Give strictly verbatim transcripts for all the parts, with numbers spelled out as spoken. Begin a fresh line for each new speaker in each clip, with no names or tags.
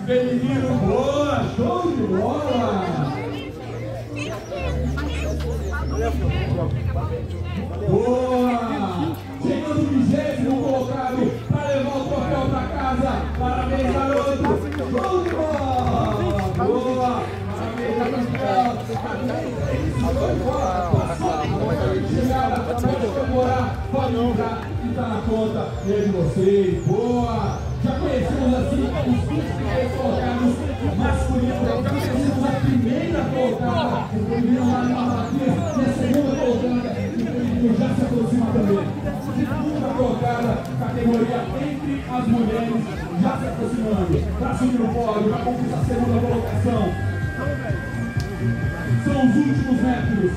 feminino, boa, show de bola! Boa! Chegando o vigésimo colocado para levar o troféu para casa. Parabéns, garoto! Show de bola! Boa! Parabéns, campeão! Show de bola! Chegada, pode comemorar, pode entrar e tá na conta de vocês. Boa! Já conhecemos assim os vinte primeiros colocados masculinos. Já conhecemos a primeira colocada, o feminino lá na Malaquias, e a segunda colocada, o feminino já se aproxima também. Segunda colocada, categoria entre as mulheres, já se aproximando. Para subir no pódio, para conquistar a segunda colocação. São os últimos metros.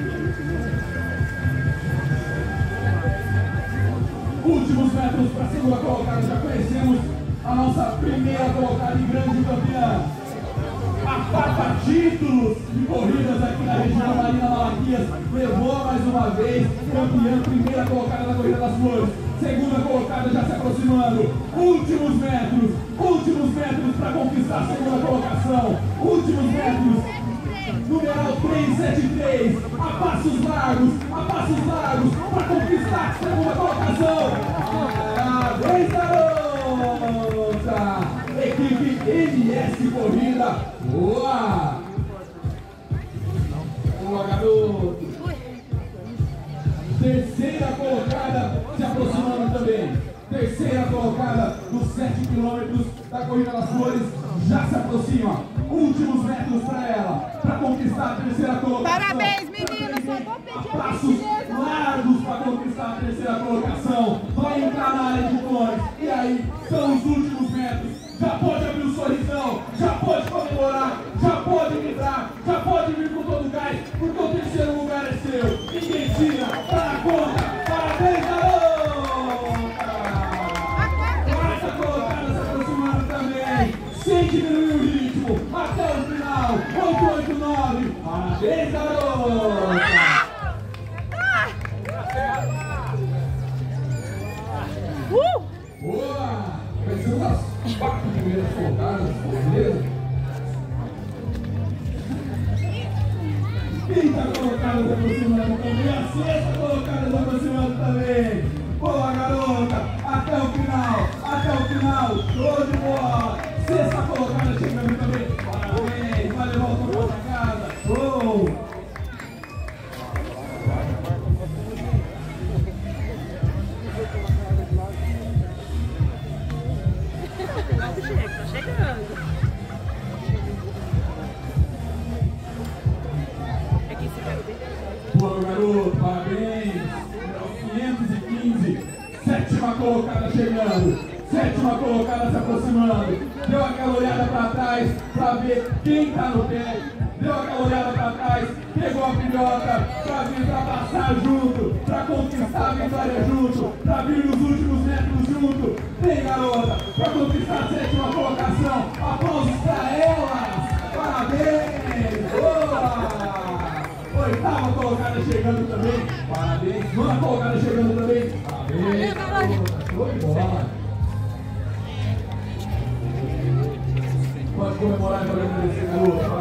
Últimos metros para a segunda colocada, já conhecemos a nossa primeira colocada e grande campeã. A quarta títulos de corridas aqui na região Marina Malaquias, levou mais uma vez campeã, primeira colocada na Corrida das Flores. Segunda colocada já se aproximando. Últimos metros, últimos metros para conquistar a segunda colocação. Últimos metros. Numeral trezentos e setenta e três, a passos largos, a passos largos, para conquistar a segunda colocação. Parabéns, garota! Equipe M S Corrida, boa! Boa, garoto! Terceira colocada, se aproximando também. Terceira colocada dos sete quilômetros da Corrida das Flores, já se aproxima. Últimos metros para ela, para conquistar a terceira colocação.
Parabéns, meninos! Só vou pedir a
passos largos para conquistar a terceira colocação. Vai entrar na área de cores. E aí, são os últimos metros. Já pode abrir o sorrisão, já pode comemorar, já pode vibrar, já pode vir com todo o gás, porque o terceiro lugar é seu. Ninguém tira, tá na conta. Parabéns, garota! Quarta colocada se aproximando também. Sem diminuir o ritmo, até o final. oito oito nove. Parabéns, garota!
Uh!
Boa! Pensando nas quatro primeiras colocadas, beleza? Quinta colocada se aproximando também, a sexta colocada se aproximando também. Boa, garota! Até o final, até o final, show de bola! Sexta colocada chegando também, parabéns! Vai levar o troféu pra casa, show!
Tá chegando. É que esse cara bem legal.
Boa, garoto, parabéns! quinhentos e quinze, sétima colocada chegando. Sétima colocada se aproximando. Deu aquela olhada para trás para ver quem está no pé. Deu aquela olhada para trás, pegou a pilhota para vir para passar junto, para conquistar a vitória junto, para vir nos últimos metros junto. Vem, garota, para conquistar a sétima colocação. Aplausos para elas. Parabéns! Boa! Oitava colocada chegando também. Parabéns! Nona colocada chegando também. Parabéns! Show de bola! Pode comemorar e agradecer, garoto.